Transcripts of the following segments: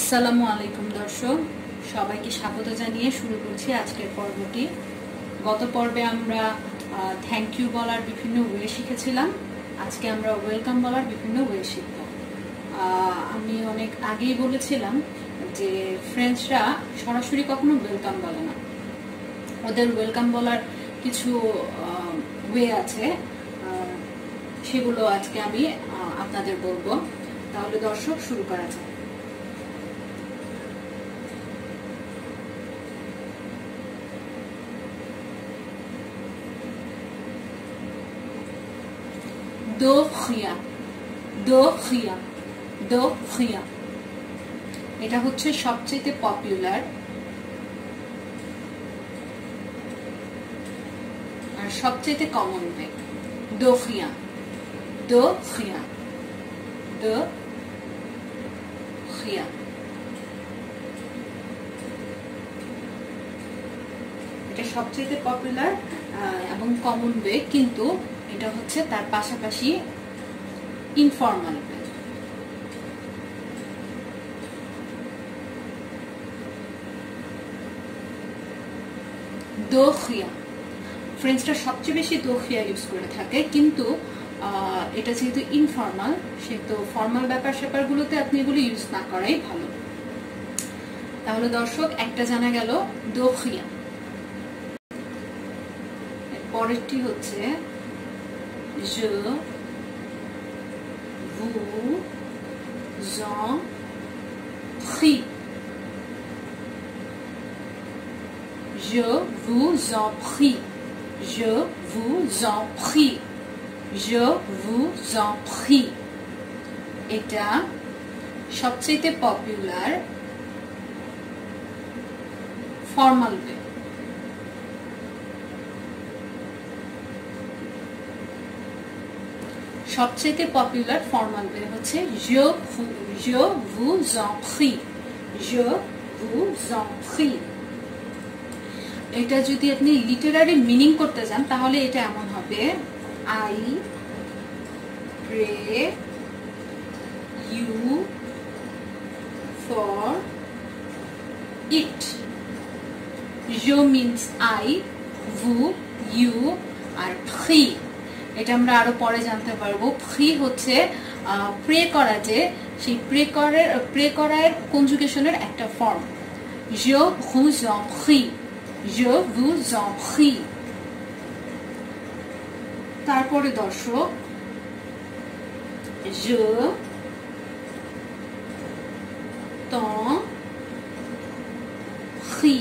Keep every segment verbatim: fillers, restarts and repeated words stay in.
আসসালামু আলাইকুম দর্শক, সবাইকে স্বাগত জানিয়ে শুরু করছি আজকের পর্বটি। গত পর্বে আমরা থ্যাংক ইউ বলার বিভিন্ন ওয়ে শিখেছিলাম। আজকে আমরা ওয়েলকাম বলার বিভিন্ন ওয়ে শিখব। আমি অনেক আগেই বলেছিলাম যে ফ্রেঞ্চরা সরাসরি কখনো ওয়েলকাম বলে না, ওদের ওয়েলকাম বলার কিছু ওয়ে আছে, সেগুলো আজকে আমি আপনাদের বলবো। তাহলে দর্শক শুরু করা যায়। দো খিয়া, দো খিয়া, দো খিয়া, এটা হচ্ছে সবচেয়ে পপুলার আর সবচেয়ে কমন ওয়ে। দো খিয়া, দো খিয়া, দো খিয়া। এটা সবচেয়ে পপুলার এবং কমন ওয়ে, কিন্তু এটা হচ্ছে তার পাশাপাশি ইনফর্মাল ওয়ে। দো খিয়া, ফ্রেঞ্চরা সবচেয়ে বেশি দো খিয়া ইউজ করে থাকে, কিন্তু এটা যেহেতু ইনফর্মাল, সেহেতু ফর্মাল ব্যাপার স্যাপারগুলোতে আপনি এগুলো ইউজ না করাই ভালো। তাহলে দর্শক একটা জানা গেল দো খিয়া। পরেরটি হচ্ছে je vous en prie, je vous en prie, je vous en prie, je vous en prie। এটা সবচেয়ে পপুলার ফর্মাল ওয়ে। সবচেয়ে পপুলার ফর্মাল ওয়ে হচ্ছে je vous, je vous en prie, je vous en prie। এটা যদি আপনি Literary meaning করতে যান তাহলে এটা এমন হবে I pray you for it। je means I, vous, you R prie এটা আমরা আরো পরে জানতে পারবো। প্রি হচ্ছে প্রে করা, যে সেই প্রে করার প্রে করার কনজুগেশনের একটা form. je vous en prie, je vous en prie। তারপরে দর্শক je t'en prie,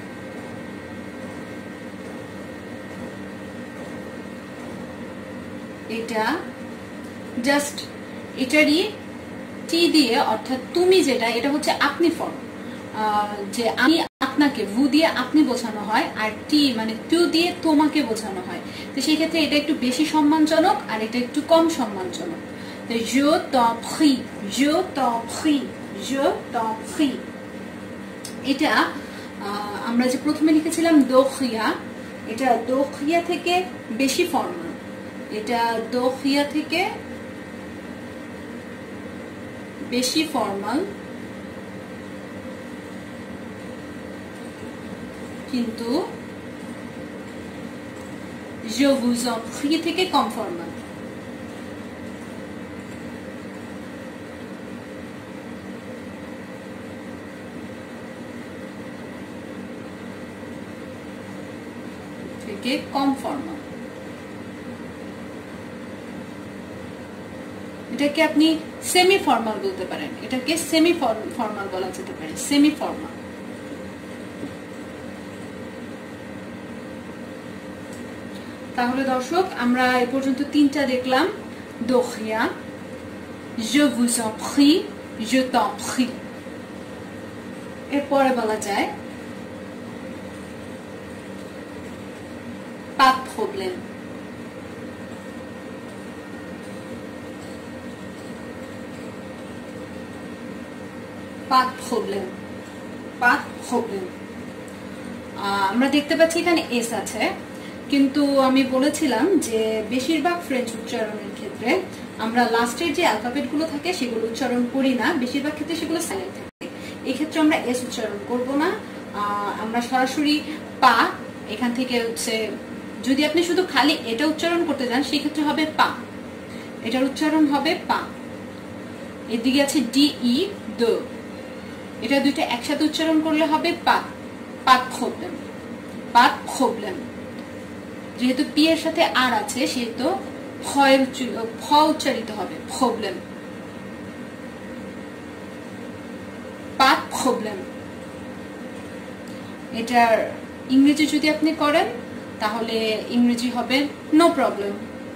এটা জাস্ট এটারই টি দিয়ে, অর্থাৎ তুমি যেটা, এটা হচ্ছে আপনি ফর্ম, যে আমি আপনাকে, ভু দিয়ে আপনি বোঝানো হয়, আর টি মানে তু দিয়ে তোমাকে বোঝানো হয়। তো সেই ক্ষেত্রে এটা একটু বেশি সম্মানজনক আর এটা একটু কম সম্মানজনক। তো je t'en prie, je t'en prie, je t'en prie। এটা আমরা যে প্রথমে লিখেছিলাম দো খিয়া, এটা দো খিয়া থেকে বেশি ফর্মাল। এটা দো খিয়া থেকে বেশি ফর্মাল, কিন্তু je vous en prie থেকে কম ফর্মাল। থেকে কম ফর্মাল। এটাকে আপনি সেমি ফর্মাল বলতে পারেন, এটাকে সেমি ফর্মাল বলা যেতে পারে, সেমি ফর্মাল। তাহলে দর্শক আমরা এ পর্যন্ত তিনটা দেখলাম, দো খিয়া, je vous en prie, je t'en prie। এরপরে বলা যায় pas de problème, pas de problème, pas de problème। আমরা দেখতে পাচ্ছি এখানে এস আছে, কিন্তু আমি বলেছিলাম যে বেশিরভাগ ফ্রেঞ্চ উচ্চারণের ক্ষেত্রে আমরা লাস্টের যে অ্যালফাবেট গুলো থাকে সেগুলো উচ্চারণ করি না, বেশিরভাগ ক্ষেত্রে সেগুলো সাইলেন্ট থাকে। এই ক্ষেত্রে আমরা এস উচ্চারণ করব না, আমরা সরাসরি পা এখান থেকে হচ্ছে, যদি আপনি শুধু খালি এটা উচ্চারণ করতে যান সেই ক্ষেত্রে হবে পা, এটার উচ্চারণ হবে পা। এদিকে আছে ডি ই দ, এটা দুইটা একসাথে উচ্চারণ করলে হবে পা, পাত খোবলেন, পাত খোবলেন। যেহেতু পি এর সাথে আর আছে সেহেতু খ উচ্চারিত হবে, খোবলেন, পাত খোবলেন। এটার ইংরেজি যদি আপনি করেন তাহলে ইংরেজি হবে নো প্রবলেম।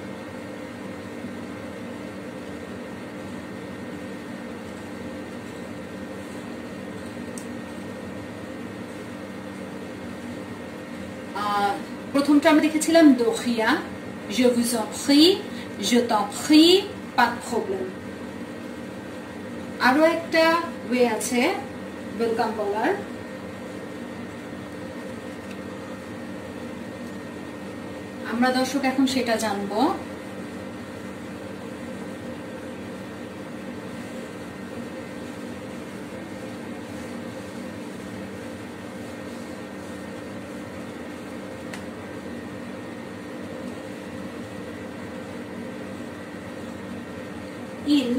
প্রথমটা আমরা দেখেছিলাম দোখিয়া, je vous en prie, je t'en prie, pas de problème। আরো একটা ওয়ে আছে ওয়েলকাম বলার, আমরা দর্শক এখন সেটা জানবো। Il,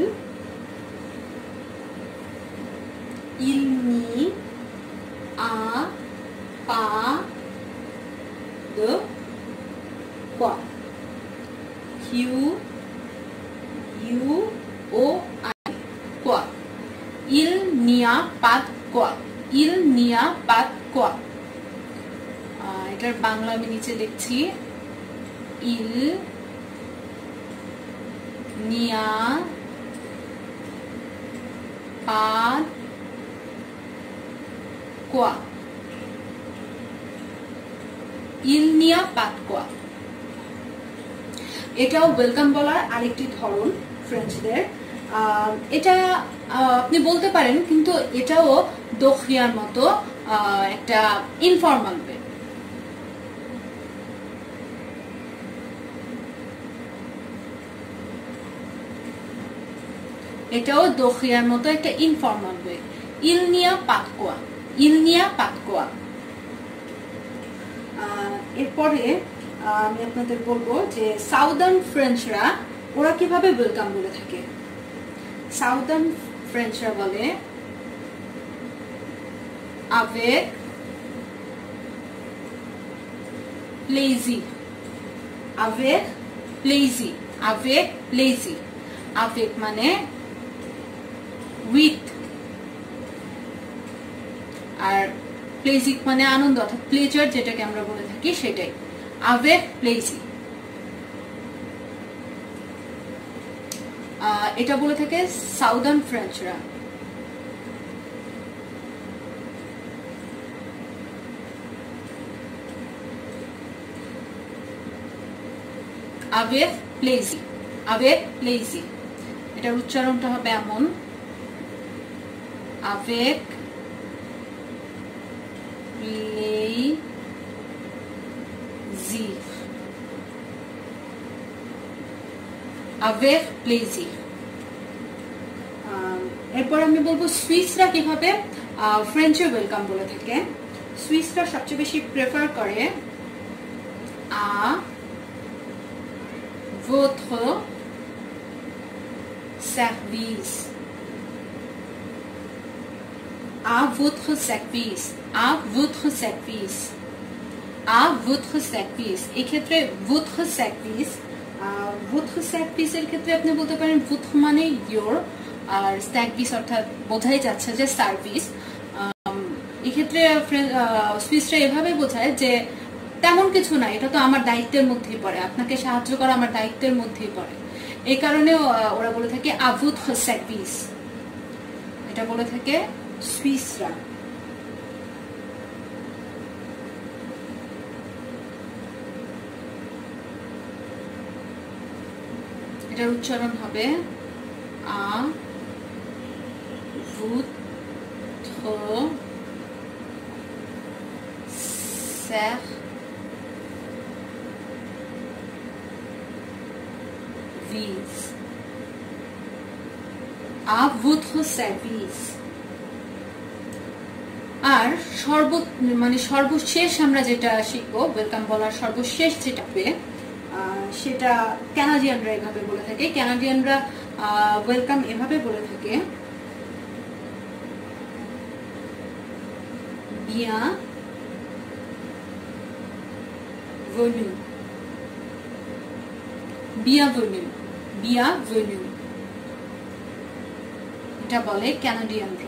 il n'y a pas de quoi. Q U O I, quoi. Il n'y a pas de quoi. Il n'y a pas de quoi. এটার বাংলা আমি নিচে লিখছি, il n'y a pas quoi. Il n'y a pas quoi. এটাও welcome বলার আরেকটি ধরন ফ্রেঞ্চদের। এটা আপনি বলতে পারেন, কিন্তু এটাও দোখিয়ার মতো একটা ইনফর্মাল ওয়ে। এটাও দোখিয়ার মতো একটা informal way. Il n'y a pas quoi. Il n'y a pas quoi. এরপরে আমি আপনাদের বলবো যে সাউদার্ন ফ্রেঞ্চরা ওরা কিভাবে ওয়েলকাম বলে থাকে। সাউদার্ন ফ্রেঞ্চরা বলে avec plaisir, avec plaisir, avec plaisir, avec মানে with, আর প্লেজিক মানে আনন্দ অর্থাৎ প্লেজার যেটাকে আমরা বলে থাকি সেটাই, avec plaisir। এটা বলে থাকে সাউদার্ন ফ্রেঞ্চরা। avec plaisir, avec plaisir। এটার উচ্চারণটা হবে এমন, avec plaisir, avec plaisir। এরপর আমি বলবো সুইসরা কিভাবে ফ্রেঞ্চে ওয়েলকাম বলে থাকে। সুইসরা সবচেয়ে বেশি প্রেফার করে আ votre service, à votre service, à votre service, à votre service। এই ক্ষেত্রে votre service, votre service এর ক্ষেত্রে আপনি বলতে পারেন votre মানে your, আর service অর্থাৎ বোঝাই যাচ্ছে যে সার্ভিস। এই ক্ষেত্রে সুইসরা এভাবে বোঝায় যে তেমন কিছু না, এটা তো আমার দায়িত্বের মধ্যেই পড়ে, আপনাকে সাহায্য করা আমার দায়িত্বের মধ্যেই পড়ে। এই কারণে ওরা বলে থাকে à votre service, এটা বলে থাকে সুইসরা। এটার উচ্চারণ হবে à votre service, à votre service। আর সর্ব মানে সর্বশেষ আমরা যেটা শিখবো, ওয়েলকাম বলার সর্বশেষ যেটা হবে সেটা কানাডিয়ানরা এভাবে বলে থাকে। কানাডিয়ানরা ওয়েলকাম এভাবে বলে থাকে, বিয়াভেনু, বিয়াভেনু, বিয়াভেনু, এটা বলে কানাডিয়ানরা।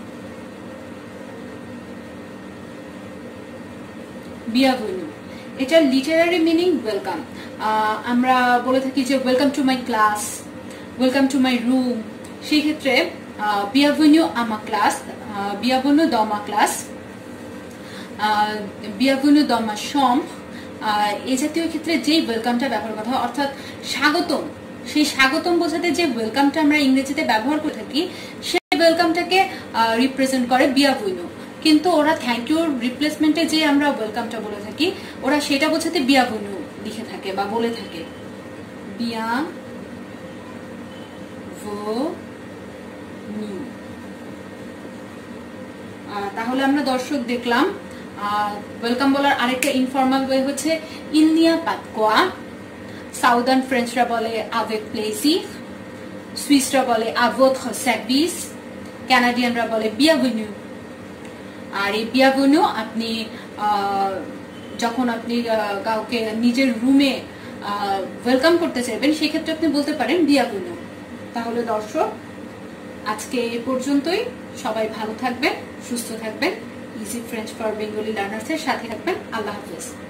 বিয়াভেনু এটা লিটারারি মিনিং ওয়েলকাম। আমরা বলে থাকি যে welcome to my class, welcome to my room, সেই ক্ষেত্রে বিয়াভেনু আমা ক্লাস, বিয়াভেনু dans ma classe, বিয়াভেনু dans ma chambre, এই জাতীয় ক্ষেত্রে যেই ওয়েলকামটা ব্যবহার করা হয়, অর্থাৎ স্বাগতম, সেই স্বাগতম বোঝাতে যে ওয়েলকামটা আমরা ইংরেজিতে ব্যবহার করে থাকি সেই ওয়েলকামটাকে রিপ্রেজেন্ট করে বিয়াভেনু। কিন্তু ওরা থ্যাংক ইউ রিপ্লেসমেন্টে যে আমরা ওয়েলকামটা বলে থাকি, ওরা সেটা বোঝাতে বিয়াভেনু লিখে থাকে বা বলে থাকে, বিয়াভেনু। তাহলে আমরা দর্শক দেখলাম ওয়েলকাম বলার আরেকটা ইনফর্মাল ওয়ে হচ্ছে il n'y a pas de quoi, southern ফ্রেঞ্চরা বলে avec plaisir, সুইসরা বলে à votre service, কানাডিয়ানরা বলে বিয়াভেনু। আর এই বিয়াভেনু আপনি যখন আপনি কাউকে নিজের রুমে ওয়েলকাম করতে চাইবেন সেক্ষেত্রে আপনি বলতে পারেন বিয়াভেনু। তাহলে দর্শক আজকে এই পর্যন্তই। সবাই ভালো থাকবেন, সুস্থ থাকবেন, easy French for Bengali learners এর সাথে থাকবেন। আল্লাহ হাফেজ।